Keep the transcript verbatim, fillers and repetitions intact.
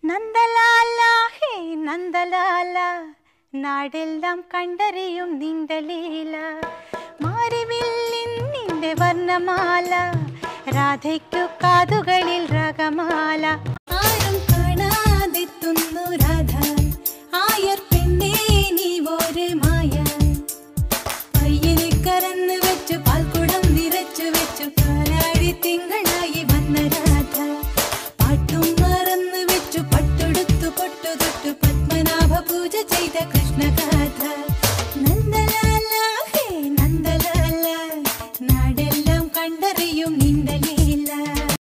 നന്ദലാല ഹേ നന്ദലാല നാടെല്ലാം കണ്ടറിയും നിന്റെ ലീല മാരിവില്ലിൻ നിന്റെ വർണ്ണമാല രാധയ്ക്കു കാതുകളിൽ രാഗമാല ആരും കാണാതെത്തുന്നു